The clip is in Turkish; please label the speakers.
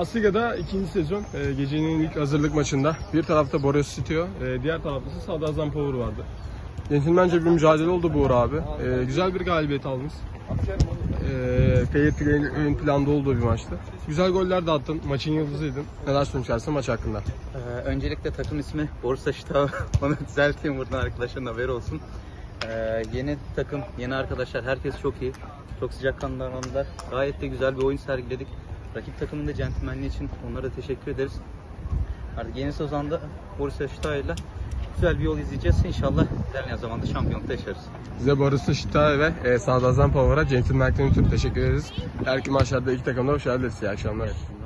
Speaker 1: Bundesliga'da ikinci sezon gecenin ilk hazırlık maçında bir tarafta Boris Stio, diğer tarafta ise Sadazam Power vardı. Centilmence bir mücadele oldu Buğra abi. Güzel bir galibiyet aldınız. Fair ön planda olduğu bir maçtı. Güzel goller de attın, maçın yıldızıydın. Neler söylersin maç hakkında?
Speaker 2: Öncelikle takım ismi Borsa Şita. Onu düzelteyim buradan, arkadaşların haberi olsun. Yeni takım, yeni arkadaşlar, herkes çok iyi. Çok sıcakkanlı davrandılar. Gayet de güzel bir oyun sergiledik. Rakip takımın da centilmenliği için onlara da teşekkür ederiz. Artık yeni sezonda Borsa Şita ile güzel bir yol izleyeceğiz. İnşallah ilerleyen zamanda şampiyonlukta yaşarız.
Speaker 1: Size Boris Stio ve Sadazam Power'a centilmenlikten ötürü teşekkür ederiz. Her iki maçlarda iki takımda hoş geldiniz. İyi akşamlar.